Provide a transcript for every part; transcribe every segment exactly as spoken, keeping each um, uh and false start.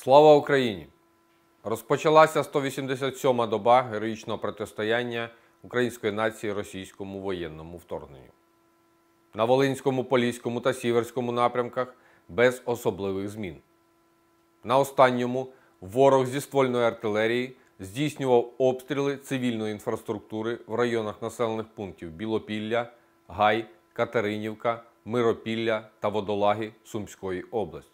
Слава Україні! Розпочалася сто вісімдесят сьома доба героїчного протистояння української нації російському воєнному вторгненню. На Волинському, Поліському та Сіверському напрямках без особливих змін. На останньому ворог зі ствольної артилерії здійснював обстріли цивільної інфраструктури в районах населених пунктів Білопілля, Гай, Катеринівка, Миропілля та Водолаги Сумської області.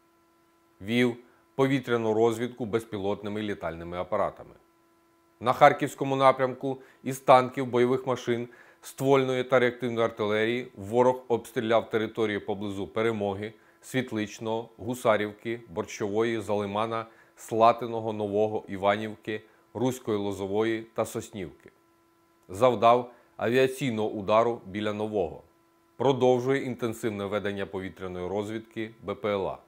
Вів повітряну розвідку безпілотними літальними апаратами. На Харківському напрямку із танків, бойових машин, ствольної та реактивної артилерії ворог обстріляв території поблизу Перемоги, Світличного, Гусарівки, Борщової, Залимана, Слатиного, Нового, Іванівки, Руської Лозової та Соснівки. Завдав авіаційного удару біля Нового. Продовжує інтенсивне ведення повітряної розвідки БПЛА.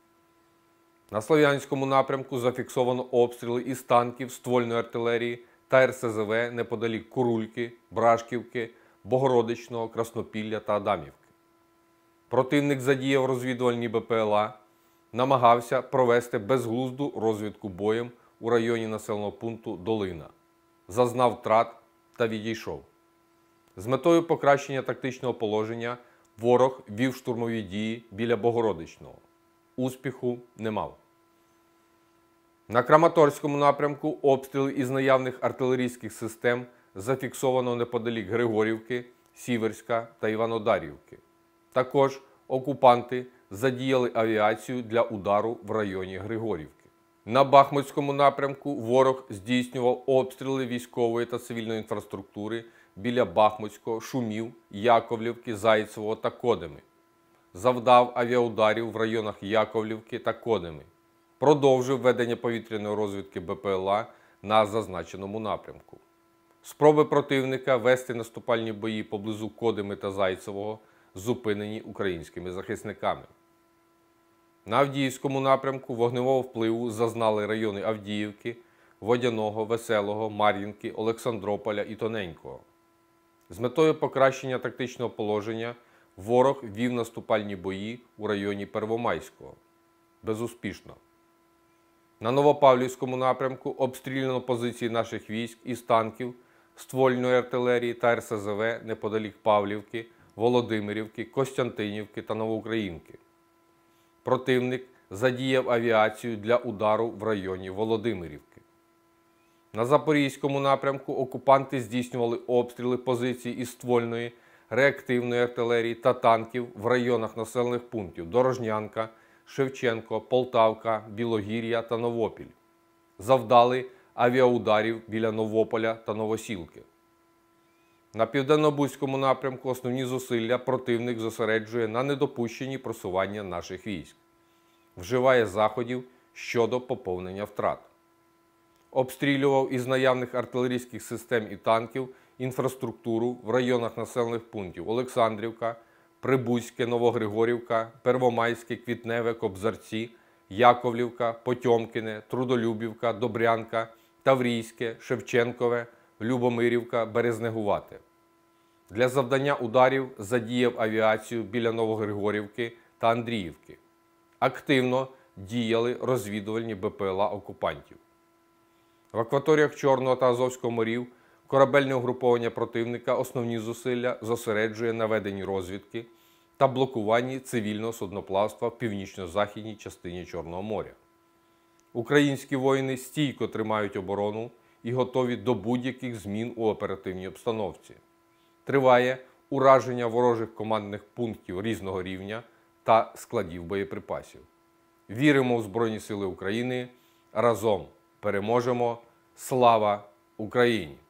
На Слов'янському напрямку зафіксовано обстріли із танків, ствольної артилерії та ер ес зе ве неподалік Курульки, Брашківки, Богородичного, Краснопілля та Адамівки. Противник задіяв розвідувальні БПЛА, намагався провести безглузду розвідку боєм у районі населеного пункту Долина, зазнав втрат та відійшов. З метою покращення тактичного положення ворог вів штурмові дії біля Богородичного. Успіху не мав. На Краматорському напрямку обстріли із наявних артилерійських систем зафіксовано неподалік Григорівки, Сіверська та Іванодарівки. Також окупанти задіяли авіацію для удару в районі Григорівки. На Бахмутському напрямку ворог здійснював обстріли військової та цивільної інфраструктури біля Бахмутського, Шумів, Яковлівки, Зайцевого та Кодеми. Завдав авіаударів в районах Яковлівки та Кодеми. Продовжив ведення повітряної розвідки БПЛА на зазначеному напрямку. Спроби противника вести наступальні бої поблизу Кодеми та Зайцевого зупинені українськими захисниками. На Авдіївському напрямку вогневого впливу зазнали райони Авдіївки, Водяного, Веселого, Мар'їнки, Олександрополя і Тоненького. З метою покращення тактичного положення ворог вів наступальні бої у районі Первомайського. Безуспішно. На Новопавлівському напрямку обстріляно позиції наших військ із танків, ствольної артилерії та ер ес зе ве неподалік Павлівки, Володимирівки, Костянтинівки та Новоукраїнки. Противник задіяв авіацію для удару в районі Володимирівки. На Запорізькому напрямку окупанти здійснювали обстріли позицій із ствольної, реактивної артилерії та танків в районах населених пунктів Дорожнянка, Шевченко, Полтавка, Білогір'я та Новопіль. Завдали авіаударів біля Новополя та Новосілки. На Південно-Бузькому напрямку основні зусилля противник зосереджує на недопущенні просування наших військ. Вживає заходів щодо поповнення втрат. Обстрілював із наявних артилерійських систем і танків інфраструктуру в районах населених пунктів Олександрівка, Прибузьке, Новогригорівка, Первомайське, Квітневе, Кобзарці, Яковлівка, Потьомкіне, Трудолюбівка, Добрянка, Таврійське, Шевченкове, Любомирівка, Березнегувате. Для завдання ударів задіяв авіацію біля Новогригорівки та Андріївки. Активно діяли розвідувальні БПЛА окупантів. В акваторіях Чорного та Азовського морів корабельне угруповання противника основні зусилля зосереджує на веденні розвідки та блокуванні цивільного судноплавства в північно-західній частині Чорного моря. Українські воїни стійко тримають оборону і готові до будь-яких змін у оперативній обстановці. Триває ураження ворожих командних пунктів різного рівня та складів боєприпасів. Віримо в Збройні Сили України. Разом переможемо. Слава Україні!